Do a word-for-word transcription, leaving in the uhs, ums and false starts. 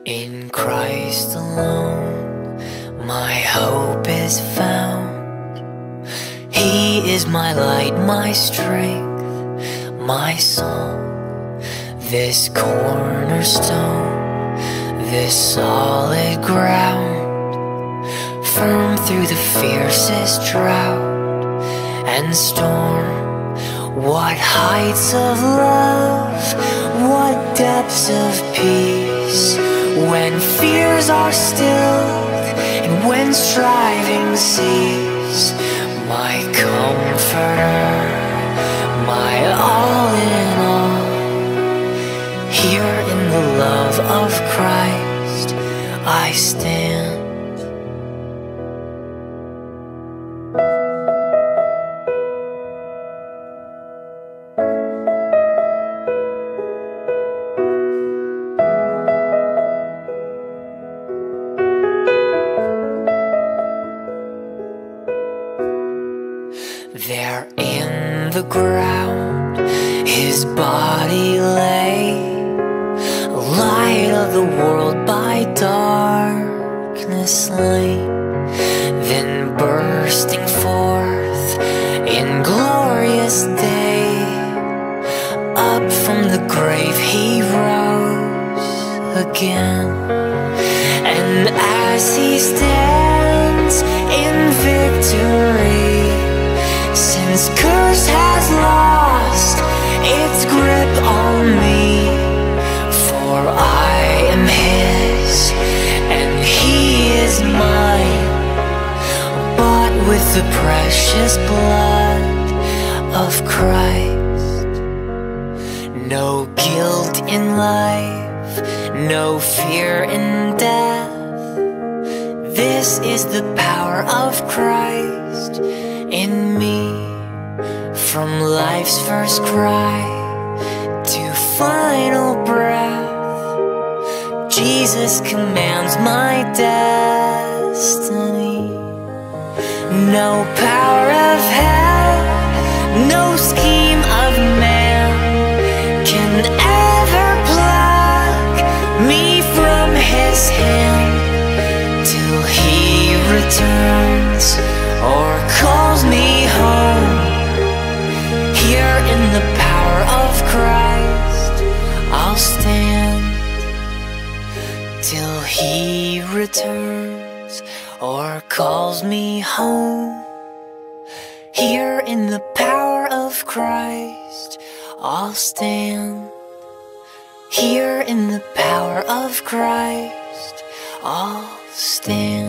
In Christ alone, my hope is found. He is my light, my strength, my song. This cornerstone, this solid ground, firm through the fiercest drought and storm. What heights of love, what depths of peace, when fears are stilled and when striving cease. My comforter, my all in all, here in the love of Christ I stand. There in the ground his body lay, light of the world by darkness slain. Then bursting forth in glorious day, up from the grave he rose again. And as he stands in victory, since curse has lost its grip on me, for I am his and he is mine, bought with the precious blood of Christ. No guilt in life, no fear in death. This is the power of Christ in me. From life's first cry to final breath, Jesus commands my destiny. No power of hell, no scheme of man can ever pluck me from his hand, till he returns or calls me home. Here in the power of Christ I'll stand, till he returns or calls me home. Here in the power of Christ I'll stand. Here in the power of Christ I'll stand.